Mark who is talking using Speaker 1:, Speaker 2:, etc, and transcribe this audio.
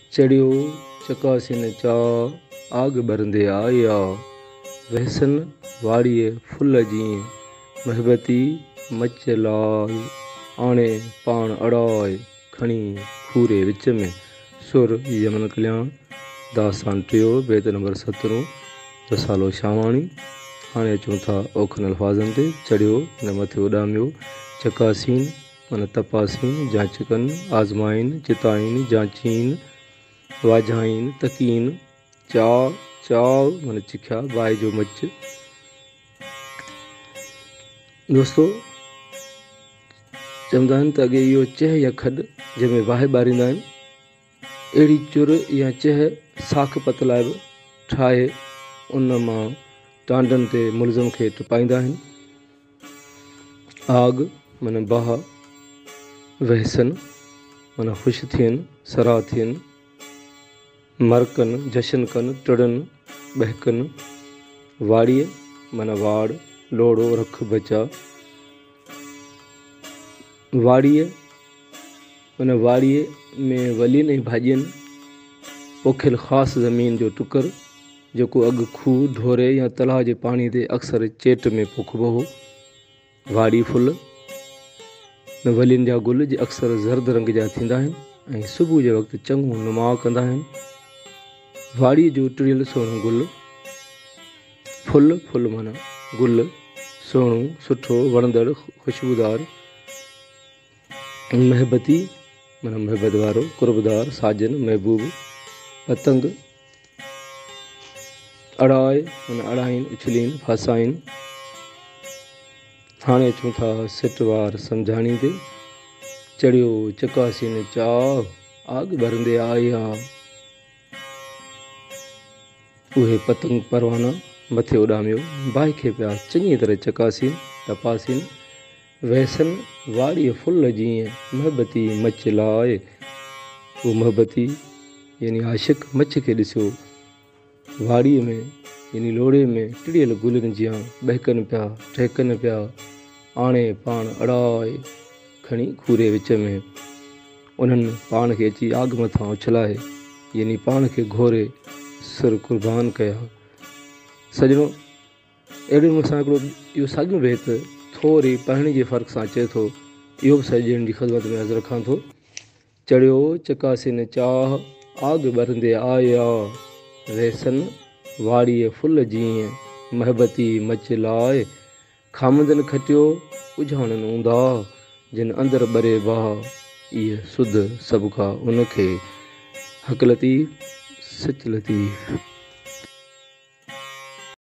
Speaker 1: चढ़ियो चकासीन चा आग बरंदे आया, वहसन वाड़िए फुल जीअं महबती मच लाल, आणे पाण अड़ाए खणी खूरे विच में। सुर यमन कल्याण, दास्तान टियो, बेत नंबर 17, रसालो शावाणी। हाणे अचूं था ओखन अल्फाज़नि ते। चढ़ियो न मथे उॾामियो, चकासीन मन तपासीन, जांच कनि, आज़माइन, चिताइन, जांचीन, वाझाइन, तकीन, चाव चाव मन चिखिया, बाहि जो मच। दोस्तों चवंदा आहिनि त अॻे इहो चह या खॾ जंहिंमें बाहि ॿारींदा आहिनि, अहिड़ी चुर या चह साख पतलाए बि ठाहे उन मां टांडनि ते मुलज़म खे टपाईंदा आहिनि। आग मन बाह, वहसन मन ख़ुशि थियनि, सराह थियनि, मरकनि, जशन कनि, टिड़नि, बहकनि। वाड़ीअ मन वाड़, लोड़ो, रख, बचा। वाड़ीअ मन वाड़ीअ में वलियुनि ऐं भाॼियुनि पोखियल ख़ासि ज़मीन जो टुकर, जेको अॻु खूह, ढोरे या तलाउ जे पाणी ते अक्सर चेट में पोखिबो हो। वाड़ी फुल न वलियुनि जा गुल जे अक्सर ज़र्द रंग जा थींदा आहिनि ऐं सुबुह जे वक़्तु चङो नुमाउ कंदा आहिनि। वाड़ीअ जो टिड़ियल सुहिणो गुल, फुल माना गुल, सुहिणो, सुठो, वणंदड़, ख़ुशबूदार। महबती माना महबत वारो, कुर्बदार, साजन, महबूब। पतंग, अड़ाए माना अड़ाइन, उछलीन, फासाइन। हाणे अचूं था सिटवार सम्झाणी ते। चढ़ियो चकासीन चाव आग बरंदे आया, उहे पतंग परवाना मथे उॾामियो, बाहि खे पिया चङी तरह चकासीन, तपासीन। वहसन वाड़ीअ फुल जीअं महबती मच लाए, उहो महबती यानी आशिक मच खे ॾिसियो वाड़ीअ में यानी लोड़े में टिड़ियल गुलनि जियां बहकनि पिया, ठहिकनि पिया, आणे पाण अड़ाए खणी खूरे विच में। उन्हनि पाण खे अची आग मथां उछलाए यानी पाण खे घोरे सिर कुर्बान कया। सॼणो अहिड़े मूंसां हिकिड़ो इहो साॻियो बैत थोरी पढ़ण जे फ़र्क़ सां अचे थो, इहो बि सॼी ॼण जी ख़िदमत में अर्ज़ु रखां थो। चढ़ियो चकासीन चाह आग बरंदे आया, वहसन वाड़ीअ फुल जीअं महबती मच लाए। खामंदनि खटियो उझाणनि ऊंदा, जिन अंदरि ॿरे बाह, इहा सुध सभु खां उनखे। हक़ लतीफ़ सच लतीफ़।